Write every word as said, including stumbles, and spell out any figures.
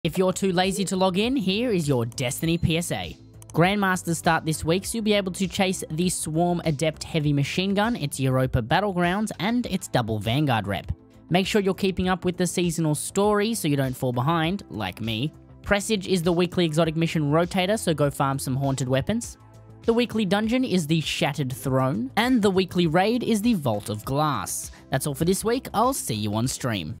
If you're too lazy to log in, here is your Destiny P S A. Grandmasters start this week, so you'll be able to chase the Swarm Adept Heavy Machine Gun, its Europa Battlegrounds, and its double Vanguard rep. Make sure you're keeping up with the seasonal story so you don't fall behind, like me. Presage is the weekly exotic mission rotator, so go farm some haunted weapons. The weekly dungeon is the Shattered Throne, and the weekly raid is the Vault of Glass. That's all for this week, I'll see you on stream.